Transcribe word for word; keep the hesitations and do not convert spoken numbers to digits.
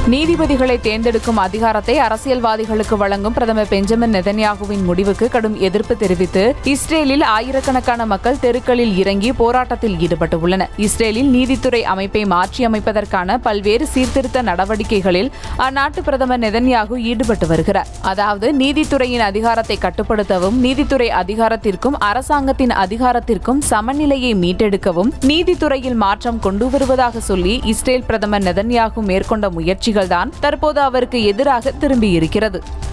நீதிபதிகளை தேர்ந்தெடுக்கும் அதிகாரத்தை அரசியல்வாதிகளுக்கு வழங்கும் பிரதமர் பெஞ்சமின் நெதன்யாகுவின் முடிவுக்கு கடும் எதிர்ப்பு தெரிவித்து இஸ்ரேலில் ஆயிரக்கணக்கான மக்கள் தெருக்களில் இறங்கி போராட்டத்தில் ஈடுபட்டுள்ளனர். இஸ்ரேலில் நீதித்துறை அமைப்பை மாற்றியமைப்பதற்கான பல்வேறு சீர்திருத்த நடவடிக்கைகளில் அந்நாட்டு பிரதமர் நெதன்யாகு ஈடுபட்டு வருகிறார். அதாவது நீதித்துறையின் அதிகாரத்தை கட்டுப்படுத்தவும், நீதித்துறை அதிகாரத்திற்கும் அரசாங்கத்தின் அதிகாரத்திற்கும் சமநிலையை மீட்டெடுக்கவும் நீதித்துறையில் மாற்றம் கொண்டு வருவதாக சொல்லி இஸ்ரேல் பிரதமர் நெதன்யாகு மேற்கொண்ட முயற்சிகள்தான் தற்போது அவருக்கு எதிராக திரும்பியிருக்கிறது.